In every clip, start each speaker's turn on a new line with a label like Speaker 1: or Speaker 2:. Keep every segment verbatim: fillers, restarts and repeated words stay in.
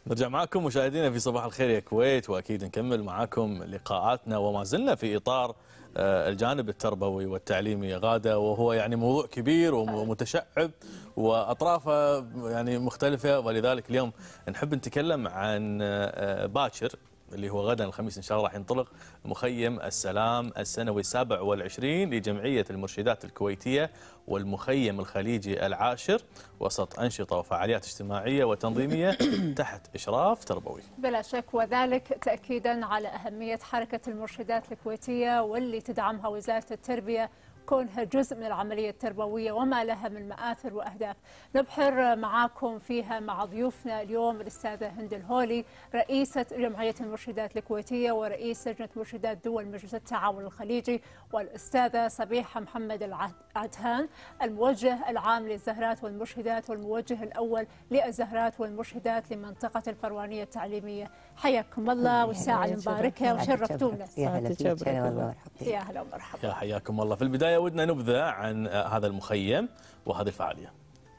Speaker 1: نرجع معكم مشاهدينا في صباح الخير يا كويت، واكيد نكمل معكم لقاءاتنا وما زلنا في اطار الجانب التربوي والتعليمي غاده، وهو يعني موضوع كبير ومتشعب واطرافه يعني مختلفه، ولذلك اليوم نحب نتكلم عن باكر اللي هو غدا الخميس ان شاء الله راح ينطلق مخيم السلام السنوي السابع والعشرين لجمعيه المرشدات الكويتيه والمخيم الخليجي العاشر، وسط انشطه وفعاليات اجتماعيه وتنظيميه تحت اشراف تربوي.
Speaker 2: بلا شك، وذلك تاكيدا على اهميه حركه المرشدات الكويتيه واللي تدعمها وزاره التربيه كونها جزء من العملية التربوية وما لها من مآثر وأهداف. نبحر معاكم فيها مع ضيوفنا اليوم الأستاذة هند الهولي رئيسة جمعية المرشدات الكويتية ورئيس لجنة مرشدات دول مجلس التعاون الخليجي، والأستاذة صبيحة محمد العدهان الموجه العام للزهرات والمرشدات والموجه الأول للزهرات والمرشدات لمنطقة الفروانية التعليمية. حياكم الله والساعة المباركة وشرفتونا.
Speaker 3: يا هلا فيك،
Speaker 2: يا هلا ومرحبا.
Speaker 1: يا حياكم الله. في البداية ودنا نبذة عن هذا المخيم وهذه الفعالية.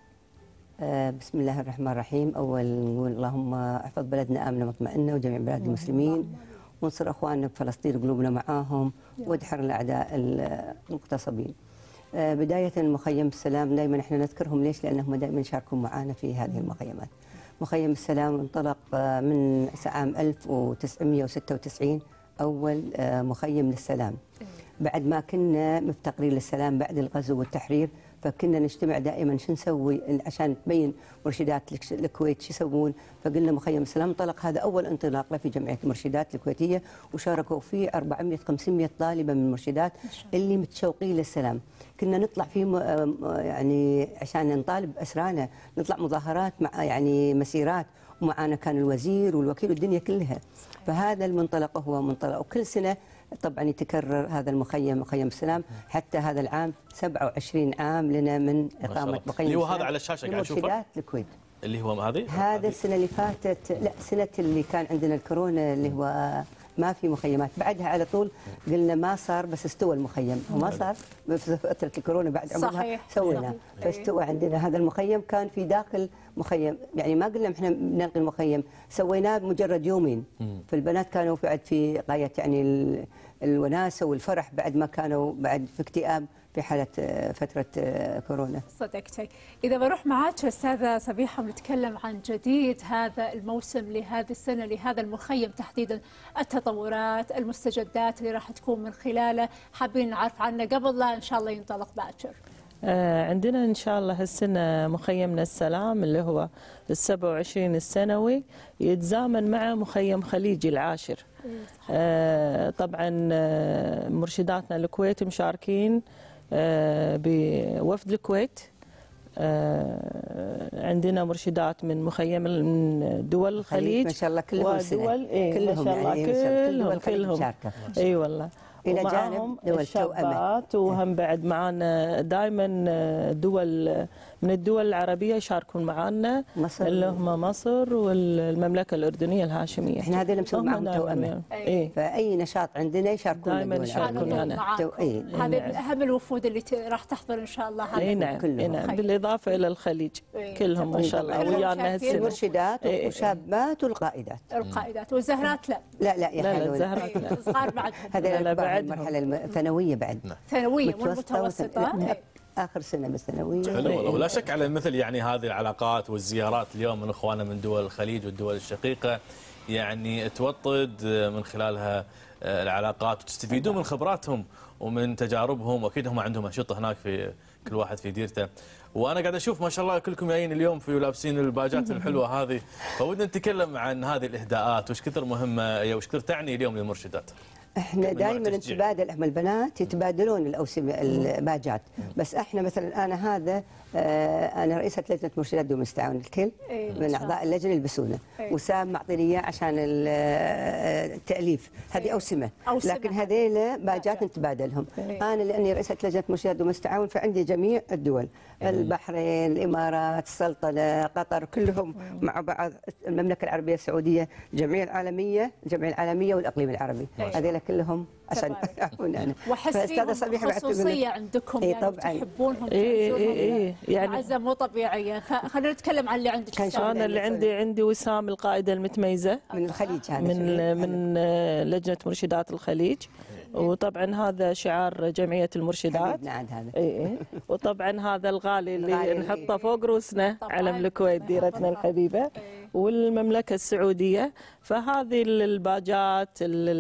Speaker 3: بسم الله الرحمن الرحيم. أول نقول اللهم احفظ بلدنا آمنة مطمئنة وجميع بلاد المسلمين، وانصر أخواننا بفلسطين قلوبنا معاهم، وادحر الأعداء المغتصبين. بداية مخيم السلام دائما احنا نذكرهم، ليش؟ لأنهم دائما يشاركون معنا في هذه المخيمات. مخيم السلام انطلق من عام ألف وتسعمئة وستة وتسعين، أول مخيم للسلام، بعد ما كنا مفتقرين للسلام بعد الغزو والتحرير، فكنا نجتمع دائما شو نسوي عشان تبين مرشدات الكويت شو يسوون، فقلنا مخيم السلام. انطلق هذا اول انطلاق له في جمعيه المرشدات الكويتيه، وشاركوا فيه أربعمئة خمسمئة طالبه من المرشدات اللي متشوقين للسلام. كنا نطلع فيه يعني عشان نطالب باسرانا، نطلع مظاهرات مع يعني مسيرات، ومعنا كان الوزير والوكيل والدنيا كلها. فهذا المنطلق هو منطلق، وكل سنه طبعا يتكرر هذا المخيم، مخيم السلام، حتى هذا العام سبعة وعشرين عام لنا من اقامه مخيم
Speaker 1: اللي هو هذا على الشاشه قاعد نشوفه
Speaker 3: مرشدات الكويت،
Speaker 1: اللي هو هذه
Speaker 3: هذا السنه اللي فاتت، لا سنه اللي كان عندنا الكورونا اللي هو ما في مخيمات، بعدها على طول قلنا ما صار، بس استوى المخيم، وما صار في فتره الكورونا بعد عمرها سوينا، فاستوى عندنا هذا المخيم. كان في داخل مخيم، يعني ما قلنا احنا بنلغي المخيم، سويناه بمجرد يومين، فالبنات كانوا بعد في غايه يعني الوناسه والفرح بعد ما كانوا بعد في اكتئاب في حالة فترة كورونا.
Speaker 2: صدقتي. إذا بروح معك أستاذة صبيحة ونتكلم عن جديد هذا الموسم لهذه السنة لهذا المخيم تحديدا، التطورات المستجدات اللي راح تكون من خلاله حابين نعرف عنه قبل لا إن شاء الله ينطلق باكر.
Speaker 4: آه عندنا إن شاء الله هالسنة مخيمنا السلام اللي هو السبع وعشرين السنوي يتزامن مع مخيم خليجي العاشر. آه طبعا آه مرشداتنا الكويت مشاركين آه بوفد الكويت. آه عندنا مرشدات من مخيم من دول الخليج
Speaker 3: ما شاء الله كلهم
Speaker 4: ودول إيه
Speaker 3: كلهم
Speaker 4: ما شاء الله
Speaker 3: يعني
Speaker 4: كلهم كلهم اي والله،
Speaker 3: إلى جانب دول
Speaker 4: الشابات، وهم بعد معانا دائما دول من الدول العربية يشاركون معانا،
Speaker 3: مصر
Speaker 4: اللي هم مصر والمملكة الأردنية الهاشمية.
Speaker 3: احنا هذول مسوي معهم توأمة،
Speaker 4: إيه.
Speaker 3: فأي نشاط عندنا يشاركون
Speaker 4: دائما يشاركون معنا.
Speaker 2: إيه. هذه من أهم الوفود اللي راح تحضر إن شاء الله هذا.
Speaker 4: اي نعم كلهم. نعم بالإضافة إلى الخليج إيه. كلهم ما شاء الله ويانا هالسنة،
Speaker 3: المرشدات والشابات والقائدات.
Speaker 2: القائدات والزهرات لا
Speaker 3: لا لا يا
Speaker 4: لا الزهرات لا
Speaker 2: صغار بعدهم.
Speaker 3: هذا بعد المرحلة الثانوية بعد
Speaker 2: ثانوية والمتوسطة
Speaker 3: اخر سنه بالثانويه.
Speaker 1: حلو والله، ولا شك على مثل يعني هذه العلاقات والزيارات اليوم من اخواننا من دول الخليج والدول الشقيقه، يعني توطد من خلالها العلاقات وتستفيدون من خبراتهم ومن تجاربهم، واكيد هم عندهم انشطه هناك في كل واحد في ديرته. وانا قاعد اشوف ما شاء الله كلكم جايين اليوم في لابسين الباجات الحلوه هذه، فودنا نتكلم عن هذه الاهداءات وش كثر مهمه وش كثر تعني اليوم للمرشدات.
Speaker 3: احنا دائما نتبادل، احنا البنات يتبادلون الاوسمه الباجات، بس احنا مثلا انا هذا اه انا رئيسه لجنه مرشدات دول التعاون الكل من اعضاء اللجنه يلبسونه، وسام معطيني اياه عشان التاليف، هذه اوسمه، لكن هذيل باجات نتبادلهم. انا لاني رئيسه لجنه مرشدات دول التعاون فعندي جميع الدول، البحرين، الامارات، السلطنه، قطر، كلهم مع بعض، المملكه العربيه السعوديه، الجمعيه العالميه، الجمعيه العالميه والاقليم العربي، هذيل كلهم عشان يعرفوني انا.
Speaker 2: واحس فيهم خصوصيه عندكم
Speaker 3: إيه
Speaker 2: يعني
Speaker 3: طبعا
Speaker 2: تحبونهم
Speaker 4: اي اي اي
Speaker 2: يعني معزه مو طبيعيه. فخلينا نتكلم عن اللي عندك.
Speaker 4: انا اللي عندي عندي وسام القائده المتميزه
Speaker 3: من الخليج، هذا
Speaker 4: من من لجنه مرشدات الخليج، وطبعا هذا شعار جمعيه المرشدات.
Speaker 3: هذا
Speaker 4: اي اي وطبعا هذا الغالي اللي نحطه فوق روسنا علم الكويت ديرتنا الحبيبه والمملكه السعوديه. فهذه الباجات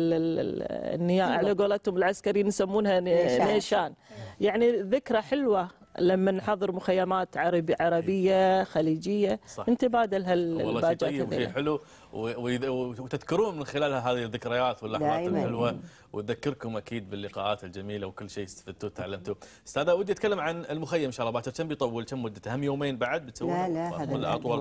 Speaker 4: النياء على قولتهم العسكريين يسمونها نيشان، يعني ذكرى حلوه لما نحضر مخيمات عربي عربيه خليجيه صح. نتبادل هالباجات.
Speaker 1: والله شيء طيب وشيء حلو وتذكرون من خلالها هذه الذكريات واللحظات الحلوه، وتذكركم اكيد باللقاءات الجميله وكل شيء استفدتوا وتعلمتوا. استاذه ودي اتكلم عن المخيم ان شاء الله باكر، كم بيطول؟ كم مدته؟ هم يومين بعد بتسوون؟
Speaker 3: لا لا هذا اطول.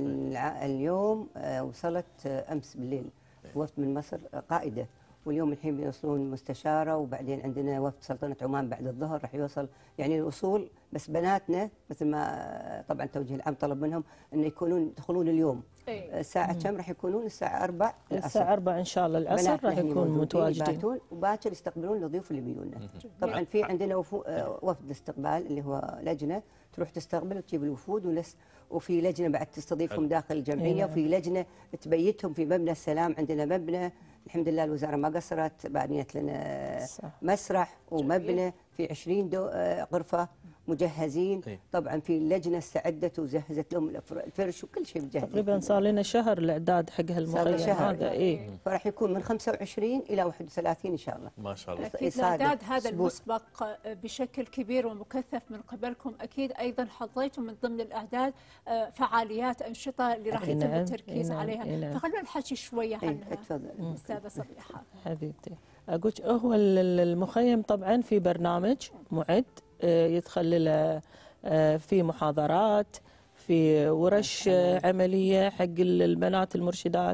Speaker 3: اليوم وصلت امس بالليل وفد من مصر قائده، واليوم الحين بيوصلون مستشاره، وبعدين عندنا وفد سلطنه عمان بعد الظهر راح يوصل. يعني الوصول بس بناتنا مثل ما طبعا التوجيه العام طلب منهم انه يكونون يدخلون اليوم. أي. الساعه كم راح يكونون؟ الساعه أربعة
Speaker 4: الساعه أربعة ان شاء الله العصر راح يكونوا متواجدين،
Speaker 3: وباكر يستقبلون الضيوف اللي بيجونا. طبعا في عندنا وفد استقبال اللي هو لجنه تروح تستقبل وتجيب الوفود، ولس وفي لجنه بعد تستضيفهم داخل الجمعيه، وفي لجنه تبيتهم في مبنى السلام. عندنا مبنى الحمد لله الوزاره ما قصرت، بانيت لنا مسرح ومبنى في عشرين غرفه مجهزين. طبعا في اللجنه استعدت وجهزت لهم الفرش وكل شيء مجهز.
Speaker 4: تقريبا صار لنا شهر الاعداد حق هالمخيم هذا. اي
Speaker 3: فراح يكون من خمسة وعشرين الى واحد وثلاثين ان شاء الله.
Speaker 1: ما شاء الله.
Speaker 2: اكيد الاعداد هذا المسبق بشكل كبير ومكثف من قبلكم. اكيد ايضا حطيتم من ضمن الاعداد فعاليات انشطه اللي راح يتم التركيز عليها، فخلونا نحكي شويه عنها.
Speaker 3: تفضل
Speaker 2: استاذه صبيحه.
Speaker 4: حبيبتي اقول هو المخيم طبعا في برنامج معد يدخل له في محاضرات، في ورش عمليه حق البنات المرشدات،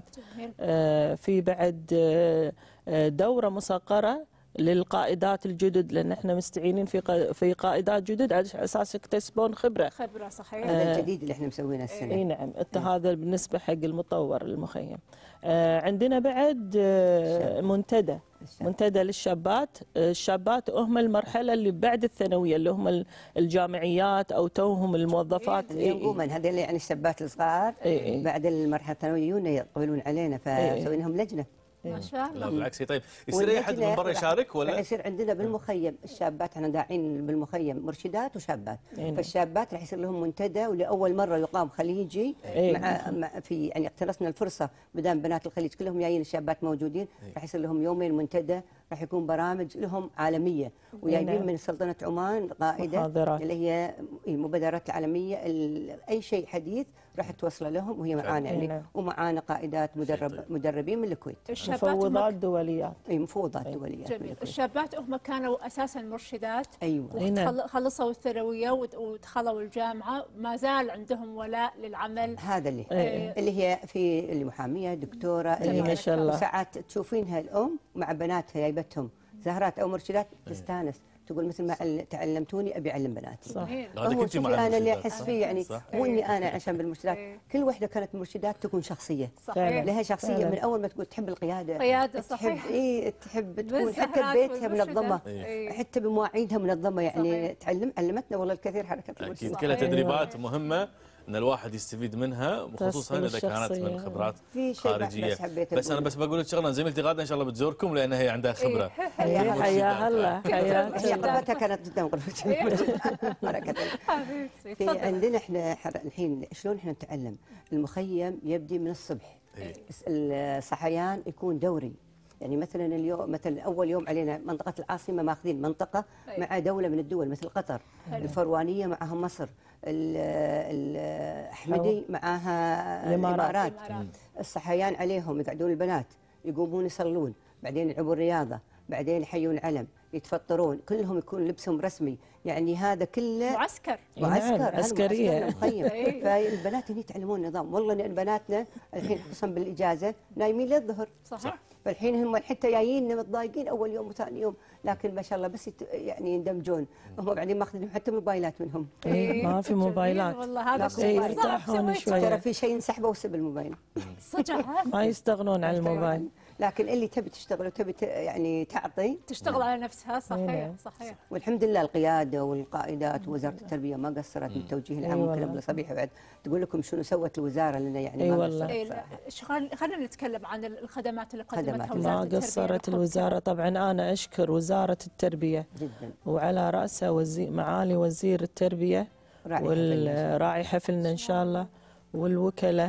Speaker 4: في بعد دوره مصغره للقائدات الجدد، لان احنا مستعينين في في قائدات جدد على اساس يكتسبون خبره.
Speaker 2: خبره صحيح.
Speaker 3: هذا الجديد اللي احنا مسوينه السنه.
Speaker 4: اي نعم، هذا بالنسبه حق المطور المخيم. عندنا بعد منتدى منتدى للشابات. الشابات هم المرحله اللي بعد الثانويه، اللي هم الجامعيات او توهم الموظفات.
Speaker 3: يقومون هذول يعني الشابات الصغار بعد المرحله الثانويه يقبلون علينا، فسوينا لهم لجنه.
Speaker 2: ما شاء الله.
Speaker 1: لا بالعكس. طيب يصير اي احد من برا يشارك ولا؟
Speaker 3: راح يصير عندنا بالمخيم الشابات، احنا داعين بالمخيم مرشدات وشابات. إيه. فالشابات راح يصير لهم منتدى، ولاول مره يقام خليجي. إيه. مع, مع في يعني اقتنصنا الفرصه بدام بنات الخليج كلهم جايين الشابات موجودين. إيه. راح يصير لهم يومين منتدى، راح يكون برامج لهم عالميه، وجايبين إيه. من سلطنه عمان قائده محاضرات. اللي هي المبادرات العالميه، اي شيء حديث راح توصل لهم وهي معانا يعني. إيه. ومعانا قائدات مدرب مدربين من الكويت.
Speaker 4: مفوضات دوليات.
Speaker 3: اي مفوضات دوليات.
Speaker 2: جميل. الشابات هم كانوا اساسا مرشدات.
Speaker 3: ايوه.
Speaker 2: وخلصوا الثانويه ودخلوا الجامعه، ما زال عندهم ولاء للعمل.
Speaker 3: هذا اللي أيه. اللي هي في اللي محاميه دكتوره
Speaker 4: اللي ما شاء الله.
Speaker 3: ساعات تشوفينها الام مع بناتها جايبتهم زهرات او مرشدات تستانس، تقول مثل ما تعلمتوني ابي اعلم بناتي.
Speaker 2: صحيح.
Speaker 3: هو شوفي انا اللي احس فيه يعني مو اني انا عشان بالمرشدات، كل وحده كانت مرشدات تكون شخصيه.
Speaker 2: صحيح.
Speaker 3: لها شخصيه فعلا. من اول ما تقول تحب القياده.
Speaker 2: قياده صحيح.
Speaker 3: تحب اي تحب تكون حتى ببيتها منظمه. إيه. حتى بمواعيدها منظمه يعني. صحيح. تعلم علمتنا والله الكثير حركه المرشدات.
Speaker 1: اكيد كلها تدريبات مهمه ان الواحد يستفيد منها، خصوصا اذا كانت من خبرات خارجيه. بس انا بس بقول لك شغله، زميلتي غاده ان شاء الله بتزوركم لان هي عندها خبره.
Speaker 4: حياها الله. حياها.
Speaker 3: غرفتها كانت قدام غرفتي. في عندنا احنا الحين شلون احنا نتعلم؟ المخيم يبدي من الصبح. الصحيان يكون دوري، يعني مثلا اليوم مثلا اول يوم علينا منطقه العاصمه ماخذين منطقه مع دوله من الدول مثل قطر. الفروانيه معها مصر، الاحمدي معها الامارات. الصحيان عليهم يقعدون البنات يقومون يصلون، بعدين يلعبون رياضه، بعدين يحيون علم، يتفطرون، كلهم يكون لبسهم رسمي، يعني هذا كله
Speaker 2: معسكر
Speaker 3: معسكر
Speaker 4: عسكريه.
Speaker 3: فالبنات هنا يتعلمون النظام. والله ان بناتنا الحين خصوصا بالاجازه نايمين للظهر.
Speaker 2: صحيح.
Speaker 3: فالحين هم حتى جايين متضايقين اول يوم وثاني يوم، لكن ما شاء الله بس يعني يندمجون. هم بعدين ماخذين حتى موبايلات منهم.
Speaker 4: إيه ما في موبايلات.
Speaker 2: والله هذا
Speaker 4: شيء يرتاحون شويه.
Speaker 3: ترى في شيء انسحبوا وسب الموبايل.
Speaker 2: صدق
Speaker 4: ما يستغنون عن الموبايل.
Speaker 3: لكن اللي تبي تشتغل وتبي ت- يعني تعطي،
Speaker 2: تشتغل على نفسها. صحيح
Speaker 4: نعم.
Speaker 2: صحيح.
Speaker 3: والحمد لله القياده والقائدات ووزاره التربيه ما قصرت بالتوجيه العام.
Speaker 4: أي
Speaker 3: ممكن
Speaker 4: والله.
Speaker 3: ابله صبيحه بعد تقول لكم شنو سوت الوزاره لنا، يعني
Speaker 4: أي
Speaker 3: ما
Speaker 4: والله.
Speaker 3: قصرت
Speaker 2: إيه،
Speaker 3: صراحة.
Speaker 2: لا، ش- خل- خلينا نتكلم عن الخدمات اللي
Speaker 3: خدمات.
Speaker 2: قدمتها
Speaker 3: ما
Speaker 2: وزارة
Speaker 4: ما
Speaker 2: التربية
Speaker 4: قصرت
Speaker 2: للحكام.
Speaker 4: الوزارة. طبعا أنا أشكر وزارة التربية
Speaker 3: جدا
Speaker 4: وعلى رأسها وزي معالي وزير التربية
Speaker 3: راعي حفلنا.
Speaker 4: والراعي حفلنا إن شاء الله والوكلاء.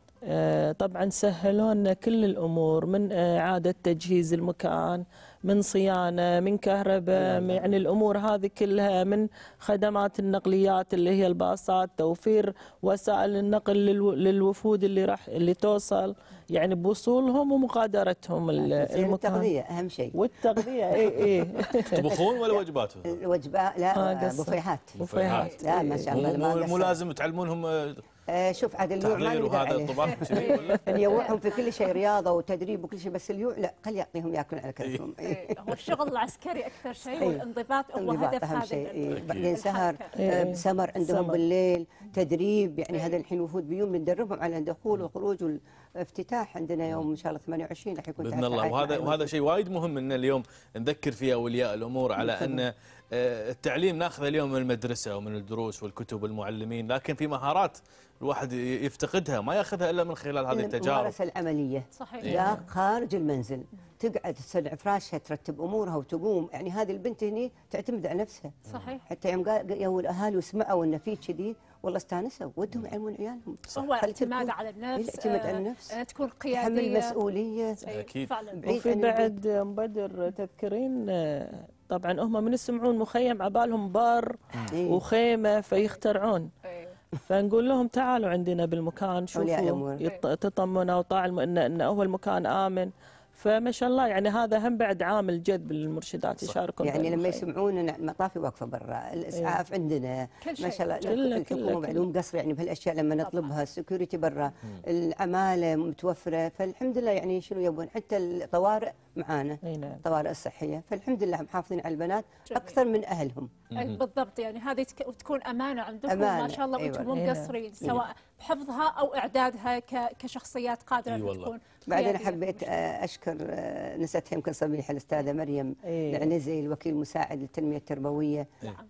Speaker 4: آه، طبعا سهلوا لنا كل الأمور، من آه، إعادة تجهيز المكان، من صيانة، من كهرباء، يعني الأمور هذه كلها، من خدمات النقليات اللي هي الباصات، توفير وسائل النقل للو- للوفود اللي راح اللي توصل، يعني بوصولهم ومغادرتهم ال-
Speaker 3: زين
Speaker 4: المكان.
Speaker 3: التغذيه اهم شيء.
Speaker 4: والتغذية اي اي
Speaker 1: تطبخون ولا وجبات؟
Speaker 3: الوجبات
Speaker 4: ما
Speaker 3: لا
Speaker 4: قصر.
Speaker 3: بوفيهات.
Speaker 4: بوفيهات.
Speaker 3: لا ما شاء الله
Speaker 1: مو
Speaker 3: ما
Speaker 1: مو, مو
Speaker 3: قصر.
Speaker 1: لازم تعلمونهم آه،
Speaker 3: آه، شوف عاد اليوع ما
Speaker 1: تحضير
Speaker 3: نقدر
Speaker 1: وهذا
Speaker 3: عليه.
Speaker 1: طباخ كذي ولا؟
Speaker 3: نيوعهم في كل شيء، رياضه وتدريب وكل شيء، بس اليوع لا، خلي يعطيهم ياكلون على كيفهم.
Speaker 2: إيه، هو الشغل العسكري اكثر شيء،
Speaker 3: إيه.
Speaker 2: والانضباط هو
Speaker 3: انضباط
Speaker 2: هدف
Speaker 3: اهم
Speaker 2: هذا
Speaker 3: شيء.
Speaker 2: ال-
Speaker 3: إيه.
Speaker 2: ال-
Speaker 3: بعدين سهر،
Speaker 2: الحركة.
Speaker 3: آه،
Speaker 4: إيه.
Speaker 3: سمر عندهم
Speaker 4: سمر.
Speaker 3: بالليل، تدريب، يعني
Speaker 2: إيه.
Speaker 3: هذا الحين وفود بيوم ندربهم على الدخول والخروج والافتتاح. عندنا يوم ان شاء الله ثمانية وعشرين راح يكون
Speaker 1: باذن
Speaker 3: تحت
Speaker 1: الله.
Speaker 3: رعاية
Speaker 1: وهذا
Speaker 3: معالي
Speaker 1: وهذا
Speaker 3: الوزير.
Speaker 1: شيء وايد مهم ان اليوم نذكر فيه اولياء الامور على ان آه، التعليم ناخذه اليوم من المدرسه ومن الدروس والكتب والمعلمين، لكن في مهارات الواحد يفتقدها ما ياخذها الا من خلال هذه التجارب.
Speaker 3: الممارسه العمليه
Speaker 2: صحيح.
Speaker 3: لا خارج المنزل، تقعد تسرع فراشها، ترتب امورها وتقوم. يعني هذه البنت هني تعتمد على نفسها.
Speaker 2: صحيح.
Speaker 3: حتى يوم قال يوم الاهالي وسمعوا ان في كذي والله استانسوا، ودهم يعلمون عيالهم.
Speaker 2: هو
Speaker 3: خلي
Speaker 2: اعتماد
Speaker 3: تكون-
Speaker 2: على النفس،
Speaker 3: الاعتماد على
Speaker 2: آه،
Speaker 3: النفس،
Speaker 2: آه، تكون
Speaker 3: تحمل
Speaker 2: قياديه.
Speaker 3: مسؤوليه.
Speaker 2: إيه،
Speaker 1: أكيد.
Speaker 2: فعلا.
Speaker 3: بعيد
Speaker 4: وفي
Speaker 3: عن البيت.
Speaker 4: بعد مبدر تذكرين، آه، طبعا هم من يسمعون مخيم عبالهم بار
Speaker 3: إيه.
Speaker 4: وخيمه فيخترعون،
Speaker 2: إيه.
Speaker 4: فنقول لهم تعالوا عندنا بالمكان
Speaker 3: أولياء
Speaker 4: شوفوا
Speaker 3: الأمور.
Speaker 4: يط- تطمنوا وطالعوا ان ان هو المكان امن. فما شاء الله يعني هذا هم بعد عامل جذب للمرشدات يشاركون
Speaker 3: يعني لما
Speaker 4: بالمخيم.
Speaker 3: يسمعون ان المطافي واقفه برا، الاسعاف عندنا
Speaker 2: كل شيء.
Speaker 3: ما شاء الله،
Speaker 4: كله-
Speaker 3: الحكومه
Speaker 4: كله-
Speaker 3: معلوم قصر يعني بهالاشياء لما نطلبها، السكيورتي برا، العماله متوفره، فالحمد لله يعني شنو يبون، حتى الطوارئ معانا،
Speaker 4: اي نعم.
Speaker 3: الطوارئ الصحيه، فالحمد لله محافظين على البنات
Speaker 2: جميل.
Speaker 3: اكثر من اهلهم.
Speaker 2: أي بالضبط، يعني هذه تك- تكون امانه عندكم
Speaker 3: أمانة،
Speaker 2: ما شاء الله،
Speaker 3: أيوة.
Speaker 2: وانتم مو
Speaker 4: أيوة.
Speaker 2: مقصرين سواء بحفظها او اعدادها ك- كشخصيات قادره
Speaker 1: أي
Speaker 2: أن
Speaker 1: والله.
Speaker 2: تكون
Speaker 3: بعدين
Speaker 2: قيادية.
Speaker 3: حبيت آه، اشكر آه، نسيتها يمكن صبيحه الاستاذه مريم
Speaker 4: إيه.
Speaker 3: العنزي، الوكيل المساعد للتنميه التربويه،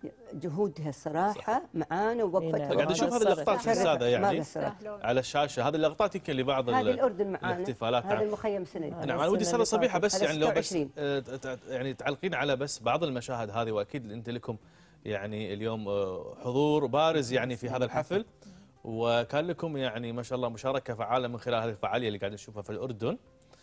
Speaker 3: جهودها الصراحه معانا ووقفتها.
Speaker 4: إيه.
Speaker 1: قاعد اشوف هذه
Speaker 4: قصرت.
Speaker 1: اللقطات
Speaker 3: شرفت،
Speaker 1: استاذه
Speaker 3: ما
Speaker 1: يعني
Speaker 3: قصرت.
Speaker 2: يستاهلون.
Speaker 1: على الشاشه، هذه اللقطات يمكن لبعض
Speaker 3: هذه
Speaker 1: ال-
Speaker 3: الاردن معانا،
Speaker 1: الاحتفالات.
Speaker 3: هذا
Speaker 1: نعم.
Speaker 3: المخيم سنه.
Speaker 1: نعم
Speaker 4: السنة
Speaker 1: انا ودي اسال
Speaker 4: اللي
Speaker 1: صبيحه
Speaker 4: فاتت.
Speaker 1: بس
Speaker 3: هذا
Speaker 1: يعني لو بس
Speaker 3: ستة وعشرين.
Speaker 1: آه، ت- يعني تعلقين على بس بعض المشاهد هذه، واكيد انت لكم يعني اليوم آه، حضور بارز يعني في هذا الحفل، وكان لكم يعني ما شاء الله مشاركه فعاله من خلال هذه الفعاليه اللي قاعد نشوفها في الاردن،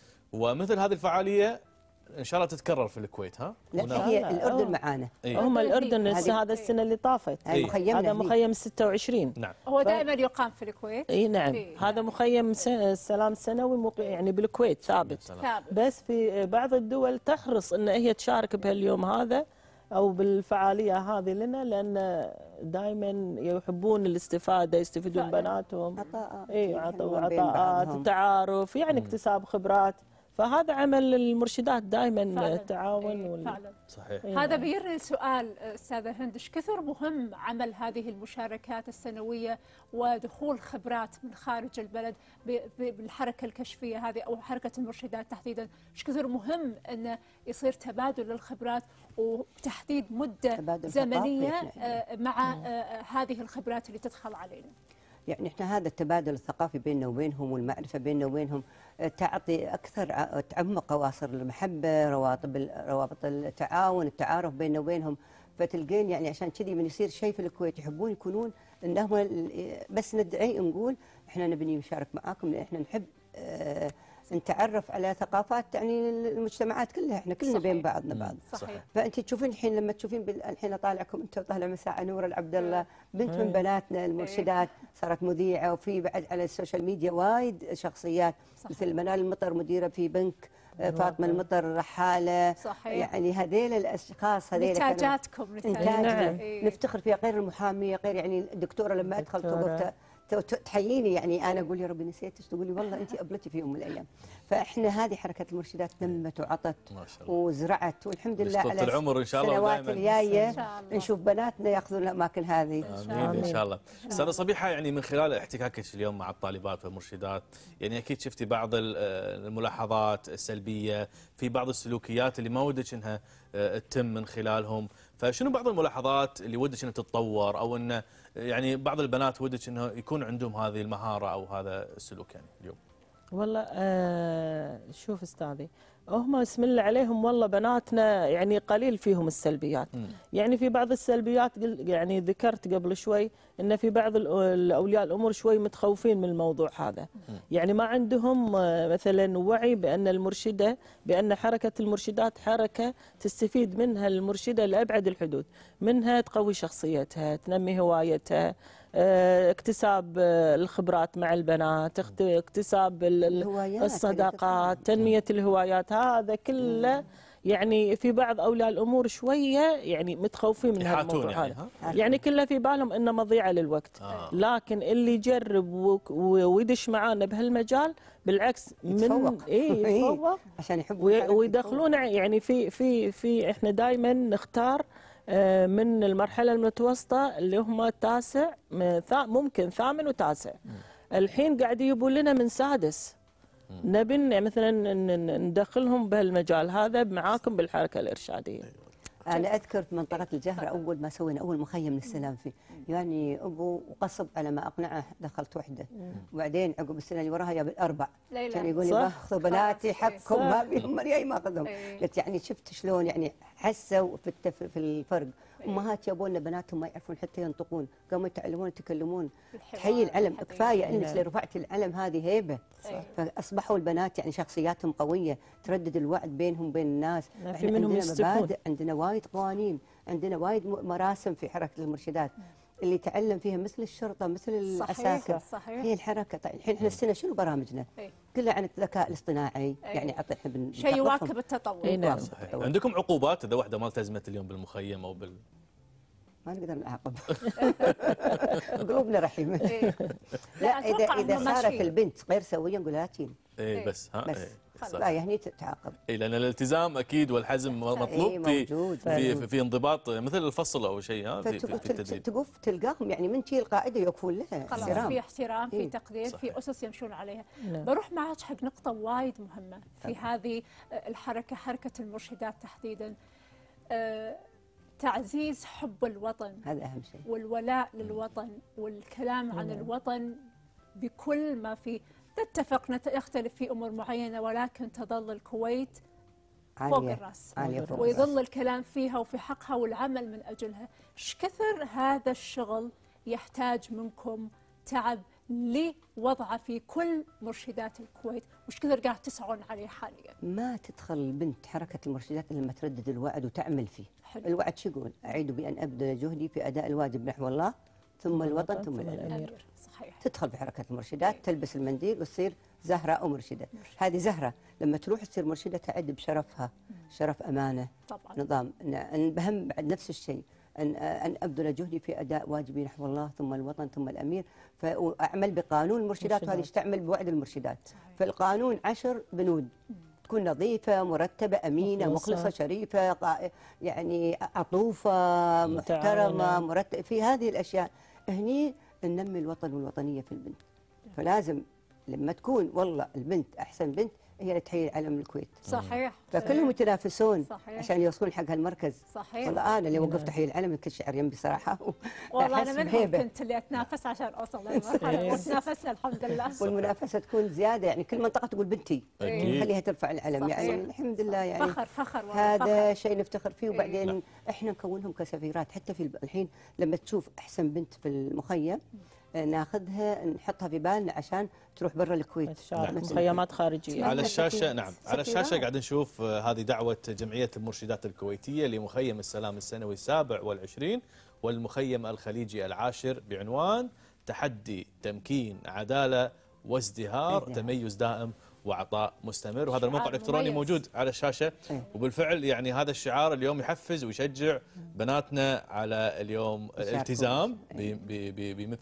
Speaker 1: ومثل هذه الفعاليه ان شاء الله تتكرر في الكويت. ها
Speaker 3: لا
Speaker 1: هنا-
Speaker 3: هي
Speaker 4: لا،
Speaker 3: الاردن
Speaker 4: أوه.
Speaker 3: معانا.
Speaker 1: إيه.
Speaker 4: هم الاردن
Speaker 3: هذه-
Speaker 4: هسه هذا السنه اللي طافت،
Speaker 3: هاي
Speaker 1: إيه.
Speaker 3: مخيمنا
Speaker 4: هذا
Speaker 3: هني.
Speaker 4: مخيم ستة وعشرين.
Speaker 1: نعم.
Speaker 2: هو دائما يقام في الكويت.
Speaker 4: اي نعم.
Speaker 2: إيه.
Speaker 4: هذا مخيم س- السلام سنوي مق- يعني بالكويت ثابت،
Speaker 1: سلام.
Speaker 2: ثابت.
Speaker 4: بس في بعض الدول تحرص ان هي تشارك بهاليوم هذا او بالفعاليه هذه لنا، لان دائما يحبون الاستفاده، يستفيدون
Speaker 2: فعلاً.
Speaker 4: بناتهم.
Speaker 3: عطاءات
Speaker 4: اي
Speaker 3: يحلون
Speaker 4: عطوا
Speaker 3: بين
Speaker 4: عطاءات،
Speaker 3: بعضهم.
Speaker 4: تعارف، يعني اكتساب خبرات. فهذا عمل المرشدات دائما
Speaker 2: فعلاً.
Speaker 4: التعاون
Speaker 2: إيه،
Speaker 4: وال...
Speaker 2: فعلا.
Speaker 1: صحيح.
Speaker 4: إيه.
Speaker 2: هذا بيرني سؤال استاذه هند، ايش كثر مهم عمل هذه المشاركات السنويه ودخول خبرات من خارج البلد ب- ب- بالحركه الكشفيه هذه او حركه المرشدات تحديدا، ايش كثر مهم انه يصير تبادل للخبرات وتحديد مده
Speaker 3: تبادل
Speaker 2: زمنيه
Speaker 3: ثقافي.
Speaker 2: آه، مع آه، هذه الخبرات اللي تدخل علينا.
Speaker 3: يعني احنا هذا التبادل الثقافي بيننا وبينهم والمعرفه بيننا وبينهم آه، تعطي اكثر، ع- تعمق اواصر المحبه، روابط ال- روابط التعاون، التعارف بيننا وبينهم. فتلقين يعني عشان كذي من يصير شيء في الكويت يحبون يكونون انهم ال- بس ندعي نقول احنا نبني نشارك معاكم، لان احنا نحب آه، نتعرف على ثقافات يعني المجتمعات كلها، احنا كلنا
Speaker 2: صحيح.
Speaker 3: بين بعضنا بعض.
Speaker 2: صحيح.
Speaker 3: فانت تشوفين الحين لما تشوفين بال- الحين اطالعكم انت وطالع مساء نور العبد الله، بنت من بناتنا المرشدات صارت مذيعه، وفي بعد على السوشيال ميديا وايد شخصيات
Speaker 2: صحيح.
Speaker 3: مثل منال المطر مديره في بنك، آه، فاطمه المطر رحاله،
Speaker 2: صحيح.
Speaker 3: يعني هذيل الاشخاص هذيل كانوا
Speaker 2: نتاجاتكم
Speaker 3: انتاجنا
Speaker 2: نتاجاتنا.
Speaker 4: نعم.
Speaker 2: إيه.
Speaker 3: نفتخر فيها، غير المحاميه، غير يعني الدكتوره لما ادخلت
Speaker 4: دكتورة.
Speaker 3: وقفتها تحييني يعني انا اقول يا ربي نسيت تقول لي والله انت ابلتي في يوم من الايام. فاحنا هذه حركه المرشدات نمت وعطت وزرعت والحمد لله على
Speaker 1: العمر ان شاء الله
Speaker 3: السنوات الجايه نشوف بناتنا ياخذون الاماكن هذه.
Speaker 1: امين ان شاء الله. استاذه صبيحه، يعني من خلال احتكاكك اليوم مع الطالبات والمرشدات، يعني اكيد شفتي بعض الملاحظات السلبيه في بعض السلوكيات اللي ما ودك انها تتم من خلالهم، فشنو بعض الملاحظات اللي ودك انها تتطور، او انه يعني بعض البنات ودك انه يكون عندهم هذه المهاره او هذا السلوك يعني اليوم؟
Speaker 4: والله آه شوف استاذي، هم بسم الله عليهم والله بناتنا يعني قليل فيهم السلبيات. م. يعني في بعض السلبيات يعني ذكرت قبل شوي ان في بعض الاولياء الامور شوي متخوفين من الموضوع هذا. م. يعني ما عندهم مثلا وعي بان المرشده بان حركه المرشدات حركه تستفيد منها المرشده لابعد الحدود، منها تقوي شخصيتها، تنمي هوايتها، اكتساب الخبرات مع البنات، اكتساب الصداقات، تنمية الهوايات، هذا كله يعني في بعض أولياء الأمور شوية يعني متخوفين من هالموضوع يعني هذا. يعني كله في بالهم إنه مضيعة للوقت. آه. لكن اللي يجرب ويدش معانا بهالمجال بالعكس من إيه يتفوق عشان يحبوا ويدخلون يعني في في في إحنا دائما نختار من المرحلة المتوسطة اللي هم التاسع ممكن ثامن وتاسع. الحين قاعد يجيبوا لنا من سادس. نبي مثلا ندخلهم بهالمجال هذا معاكم بالحركة الإرشادية.
Speaker 3: أنا أذكر في منطقة الجهرة أول ما سوينا أول مخيم للسلام فيه، يعني أبو وقصب على ما أقنعه دخلت وحدة، وبعدين عقب السنة اللي وراها جاب الأربع، كان يقول لي باخذوا بناتي حقكم ما بيهم مريم ما أخذهم. قلت يعني شفت شلون يعني حسوا في التف... في الفرق. أمهات جابوا لنا بناتهم ما يعرفون حتى ينطقون، قاموا يتعلمون يتكلمون. تحيي العلم، كفاية أنك رفعتي العلم هذه هيبة. فأصبحوا البنات يعني شخصياتهم قوية، تردد الوعد بينهم وبين الناس.
Speaker 4: في منهم
Speaker 3: عندنا مبادئ، عندنا وايد قوانين، عندنا وايد مراسم في حركة المرشدات اللي تعلم فيها مثل الشرطة مثل العساكر. هي الحركة. طيب الحين احنا السنة شنو برامجنا؟ كلها عن الذكاء الاصطناعي. يعني اعطينا
Speaker 2: شيء يواكب التطور.
Speaker 1: نعم. عندكم عقوبات اذا واحدة ما التزمت اليوم بالمخيم او بال
Speaker 3: ما نقدر نعاقب. قلوبنا رحيمة. لا اذا اذا صارت البنت غير سوية نقول لا تجين.
Speaker 1: اي بس ها
Speaker 3: بس لا يعني تعاقب.
Speaker 1: اي لان الالتزام اكيد والحزم مطلوب في في, في في انضباط مثل الفصل او شيء ها في, في التدريب.
Speaker 3: تقف تلقاهم يعني من شي القاعده يوقفون لها
Speaker 2: احترام في احترام في تقدير صحيح. في اسس يمشون عليها. لا. بروح معك حق نقطه وايد مهمه في هذه الحركه، حركه المرشدات تحديدا. أه تعزيز حب الوطن،
Speaker 3: هذا اهم شيء،
Speaker 2: والولاء للوطن والكلام عن لا. الوطن بكل ما فيه. نتفق نختلف في امور معينه، ولكن تظل الكويت فوق الراس ويظل الكلام فيها وفي حقها والعمل من اجلها. ايش كثر هذا الشغل يحتاج منكم تعب لوضعه في كل مرشدات الكويت، وش كثر قاعد تسعون عليه حاليا؟
Speaker 3: ما تدخل البنت حركه المرشدات الا لما تردد الوعد وتعمل فيه. حلو. الوعد شو يقول؟ اعيد بان ابذل جهدي في اداء الواجب نحو الله ثم الوطن ثم الامير. صحيح. تدخل في حركه المرشدات، تلبس المنديل وتصير زهره او مرشده. هذه زهره لما تروح تصير مرشده تعد بشرفها، شرف امانه طبعا. نظام بهم بعد نفس الشيء ان ان ابذل جهدي في اداء واجبي نحو الله ثم الوطن ثم الامير، فاعمل بقانون المرشدات وهذه تعمل بوعد المرشدات. صحيح. فالقانون عشر بنود تكون نظيفه مرتبه امينه مخلصه, مخلصة شريفه يعني عطوفه محترمه مرتبه في هذه الاشياء. هني ننمي الوطن والوطنيه في البنت. فلازم لما تكون والله البنت احسن بنت هي اللي تحيي العلم الكويت.
Speaker 2: صحيح.
Speaker 3: فكلهم يتنافسون عشان يوصلون حق هالمركز.
Speaker 2: صحيح.
Speaker 3: والله انا اللي وقفت احيي العلم كل شعر يم بصراحه.
Speaker 2: والله انا منهم كنت اللي اتنافس عشان اوصل للمرحله وتنافسنا الحمد لله.
Speaker 3: والمنافسه تكون زياده يعني كل منطقه تقول بنتي خليها ترفع العلم. صحيح. يعني الحمد لله يعني
Speaker 2: فخر فخر
Speaker 3: هذا شيء نفتخر فيه. وبعدين إيه. احنا نكونهم كسفيرات حتى في الحين لما تشوف احسن بنت في المخيم ناخذها نحطها في بالنا عشان تروح برا الكويت.
Speaker 4: نعم. مخيمات خارجيه.
Speaker 1: على الشاشه نعم على الشاشه قاعد نشوف هذه دعوه جمعيه المرشدات الكويتيه لمخيم السلام السنوي السابع والعشرين والمخيم الخليجي العاشر بعنوان تحدي تمكين عداله وازدهار تميز دائم وعطاء مستمر. وهذا الموقع الالكتروني موجود على الشاشه. وبالفعل يعني هذا الشعار اليوم يحفز ويشجع بناتنا على اليوم الالتزام بمثل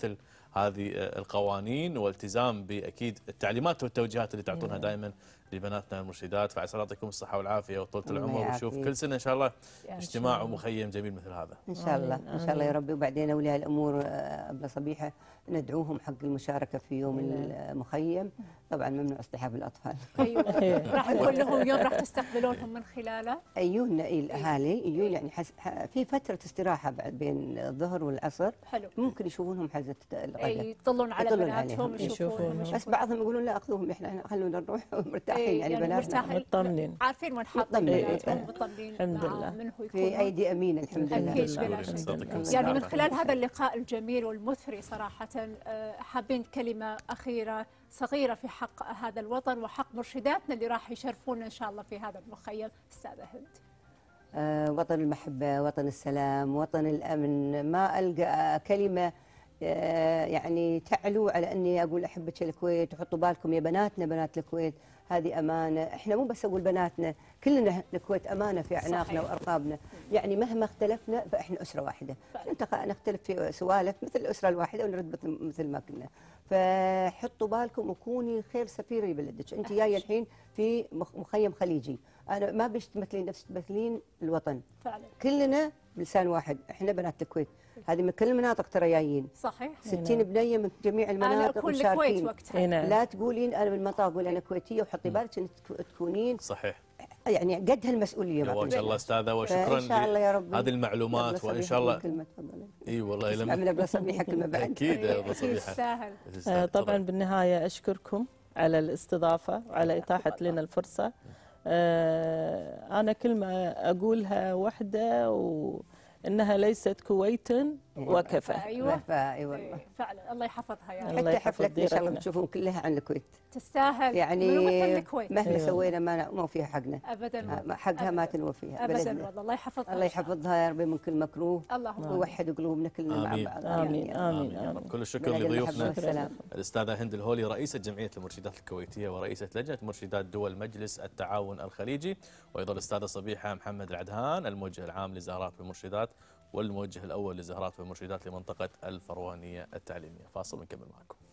Speaker 1: هذه القوانين والتزام باكيد التعليمات والتوجيهات اللي تعطونها دائما لبناتنا المرشدات. فعسى الله يعطيكم الصحه والعافيه وطولة العمر، ونشوف كل سنه ان شاء الله اجتماع ومخيم جميل مثل هذا
Speaker 3: ان شاء الله. ان شاء الله يا ربي. وبعدين اولياء الامور ابله صبيحه ندعوهم حق المشاركه في يوم المخيم. طبعا ممنوع اصطحاب الاطفال.
Speaker 2: ايوه راح يكون لهم يوم راح تستقبلونهم من خلاله.
Speaker 3: ايون الاهالي يجون يعني حس... في فتره استراحه بعد بين الظهر والعصر.
Speaker 2: حلو.
Speaker 3: ممكن يشوفونهم حزه الغداء.
Speaker 2: اي يطلون على بناتهم يشوفونهم.
Speaker 3: بس بعضهم يقولون لا اخذوهم احنا خلونا نروح مرتاحين يعني بناتنا
Speaker 4: مطمنين
Speaker 2: عارفين وين حاطين بناتهم مطمنين.
Speaker 4: الحمد لله
Speaker 2: منه يكون
Speaker 3: في ايدي امينه الحمد لله.
Speaker 2: اكيد بلا شك. يعني من خلال هذا اللقاء الجميل والمثري صراحه حابين كلمه اخيره صغيره في حق هذا الوطن وحق مرشداتنا اللي راح يشرفونا ان شاء الله في هذا المخيم. استاذه هند.
Speaker 3: آه وطن المحبه، وطن السلام، وطن الامن. ما القى كلمه آه يعني تعلو على اني اقول احبك الكويت. وحطوا بالكم يا بناتنا بنات الكويت هذه امانه. احنا مو بس اقول بناتنا، كلنا الكويت امانه في اعناقنا وارقابنا. يعني مهما اختلفنا فاحنا اسره واحده. نختلف في سوالف مثل الاسره الواحده ونرد مثل ما كنا. فحطوا بالكم وكوني خير سفيره لبلدك. انت جايه الحين في مخيم خليجي، انا ما بيش تمثلين نفسك تمثلين الوطن.
Speaker 2: فعلا
Speaker 3: كلنا بلسان واحد. احنا بنات الكويت هذه من كل المناطق ترى جايين.
Speaker 2: صحيح.
Speaker 3: ستين بنيه من جميع المناطق مشاركين. لا تقولين انا من المنطقه، قولي انا كويتيه وحطي بالك انك تكونين
Speaker 1: صحيح
Speaker 3: يعني قد هالمسؤوليه.
Speaker 1: ما شاء الله استاذه، وشكرا هذه المعلومات وان شاء الله. اي والله
Speaker 3: لما من ابله صبيحه كلمه بعد.
Speaker 1: اكيد يا ابله صبيحه.
Speaker 2: تستاهل.
Speaker 4: طبعا بالنهايه اشكركم على الاستضافه وعلى اتاحه لنا الفرصه. انا كلمه اقولها واحده و انها ليست كويتا وكفى.
Speaker 2: ايوه
Speaker 3: اي والله
Speaker 2: فعلا. الله يحفظها يا
Speaker 3: رب. حتى حفلتنا ان شاء الله تشوفون كلها عن الكويت.
Speaker 2: تستاهل
Speaker 3: يعني
Speaker 2: الكويت.
Speaker 3: مهما أيوة. سوينا ما ما فيها حقنا
Speaker 2: ابدا.
Speaker 3: حقها
Speaker 2: أبداً.
Speaker 3: ما تنوى فيها
Speaker 2: ابدا والله. الله يحفظها.
Speaker 3: الله يحفظها يا ربي من كل مكروه.
Speaker 2: اللهم
Speaker 3: ويوحد قلوبنا كلنا
Speaker 1: آمين.
Speaker 3: مع بعض.
Speaker 4: امين امين,
Speaker 1: آمين. آمين. كل الشكر لضيوفنا الاستاذه هند الهولي رئيسه جمعيه المرشدات الكويتيه ورئيسه لجنه مرشدات دول مجلس التعاون الخليجي، وايضا الاستاذه صبيحه محمد العدهان الموجه العام لزهرات والمرشدات والموجه الاول لزهرات والمرشدات لمنطقه الفروانيه التعليميه. فاصل ونكمل معكم.